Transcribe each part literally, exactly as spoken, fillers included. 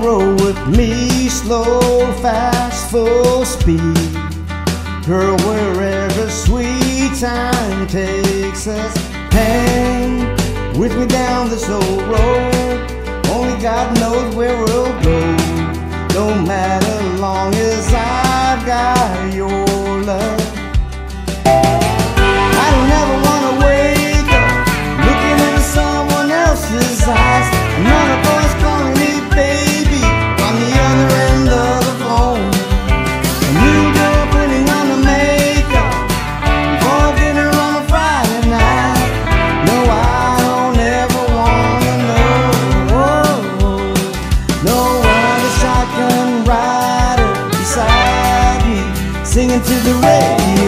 roll with me, slow, fast, full speed. Girl, wherever sweet time takes us, hang with me down this old road. Only God knows where we'll go. No matter long as I've got your love. I don't ever wanna wake up looking into someone else's eyes. Another voice calling me baby on the other end of the phone. A new girl putting on the makeup before dinner on a Friday night. No, I don't ever wanna know. No other shotgun rider beside me, singing to the radio.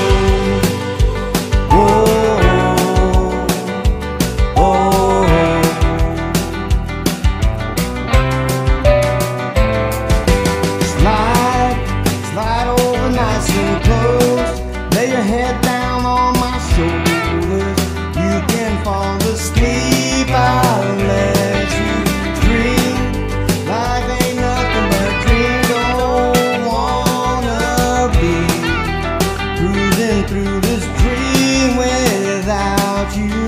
Nice and close, lay your head down on my shoulders. You can fall asleep, I'll let you dream. Life ain't nothing but a dream. Don't wanna be cruising through this dream without you.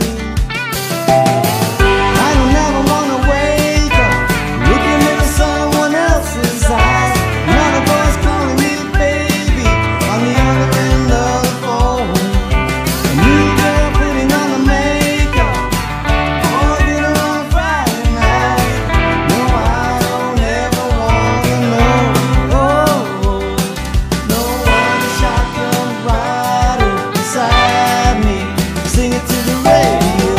I don't ever wanna wake up looking into someone else's eyes. Another voice calling me on the other end of the phone. A new girl putting on the makeup before dinner on a Friday night. No, I don't ever wanna know. No other shotgun rider beside me, singing to the radio.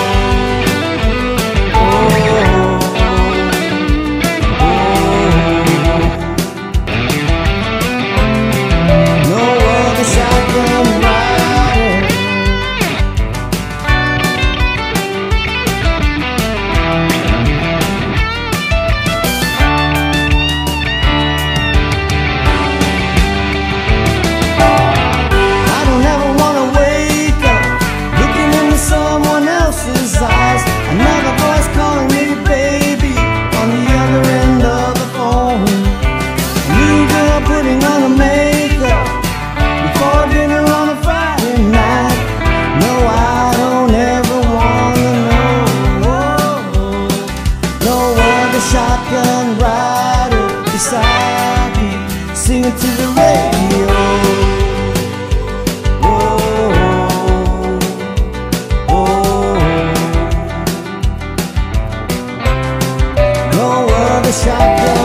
Another voice calling me baby on the other end of the phone. A new girl putting on her makeup before dinner on a Friday night. No, I don't ever wanna know. No other shotgun rider beside me, singing to the radio. Shotgun